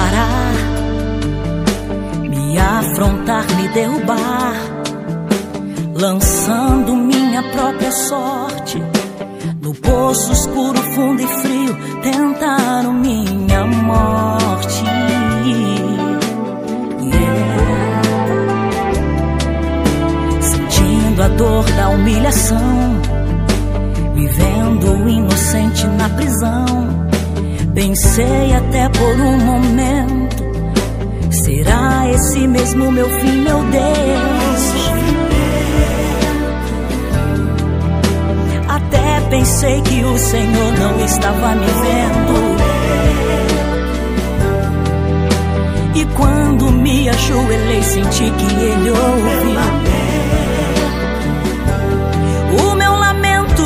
parar, me afrontar, me derrubar, lançando minha própria sorte no poço escuro, fundo e frio. Tentaram minha morte. Sentindo a dor da humilhação, vivendo o inocente na prisão. Pensei até por um momento, será esse mesmo meu fim, meu Deus? Até pensei que o Senhor não estava me vendo. E quando me ajoelhei, senti que Ele ouviu o meu lamento.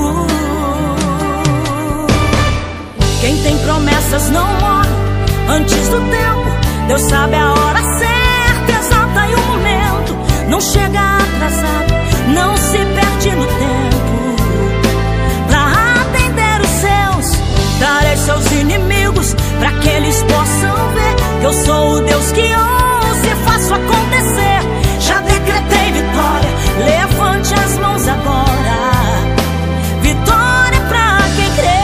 Quem tem promessas não morre antes do tempo. Deus sabe a hora certa, exata e o momento. Não chega atrasado, não se perde no tempo. Pra atender os seus, darei seus inimigos, pra que eles possam ver que eu sou o Deus que ouça e faço acontecer. Já decretei vitória, levante as mãos agora. Vitória pra quem crê.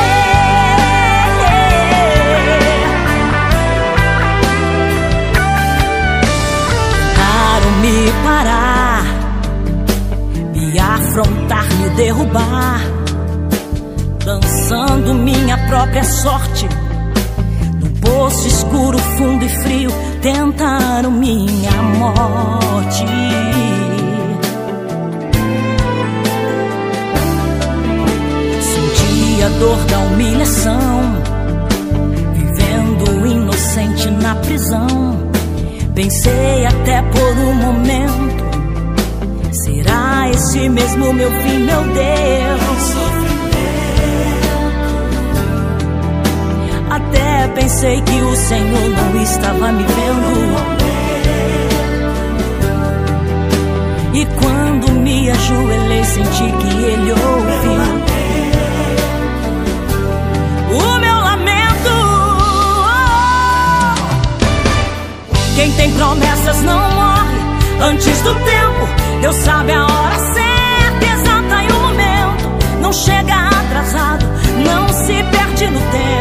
Me parar, me afrontar, me derrubar, lançando minha própria sorte no poço escuro, fundo e frio. Tentaram minha morte. Senti a dor da humilhação, vivendo o inocente na prisão. Pensei até por um momento, será esse mesmo meu fim, meu Deus? Até pensei que o Senhor não estava me vendo. E quando me ajoelhei, senti que Ele ouviu o meu lamento. Quem tem promessas não morre antes do tempo. Deus sabe a hora certa, exata e o momento. Não chega atrasado, não se perde no tempo.